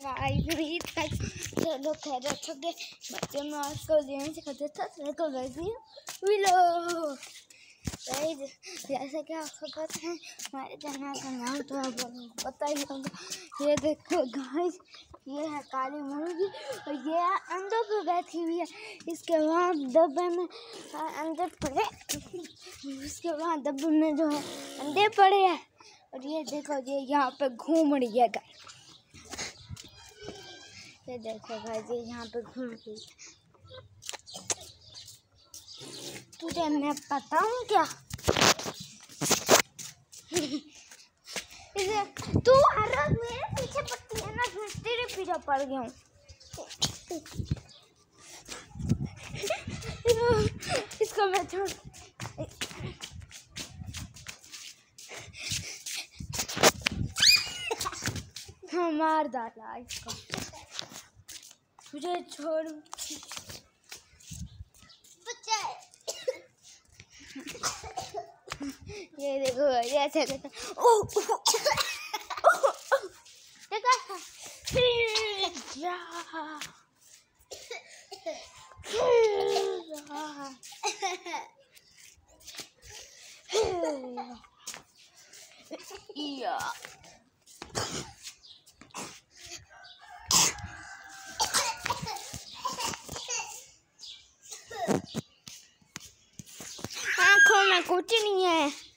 5 तक चलो खैर रखोगे बच्चे में उसको लेने से करते था तो वैसे विलो जैसे कि आपको पता है हमारे चैनल का नाम तो आपको पता ही होगा। ये देखो गाइस, ये है काली मुर्गी और ये अंडों पे बैठी हुई है। इसके बाद डब्बे में अंडे पड़े, उसके बाद डब्बे में जो है अंडे पड़े हैं और ये देखो ये यहाँ पे घूम रही है गाइस। ये देखो गाइस ये यहाँ पे घूम रही है। तुझे मैं बताऊँ क्या? तू हर मेरे पीछे पड़ती है ना, मैं तेरे पीछे पड़ गया हूँ। इसको मैं छोड़ हाँ मार डाला इसको, तुझे छोड़ ये देखो ये ऐसे करता आँखों में कुछ नहीं है।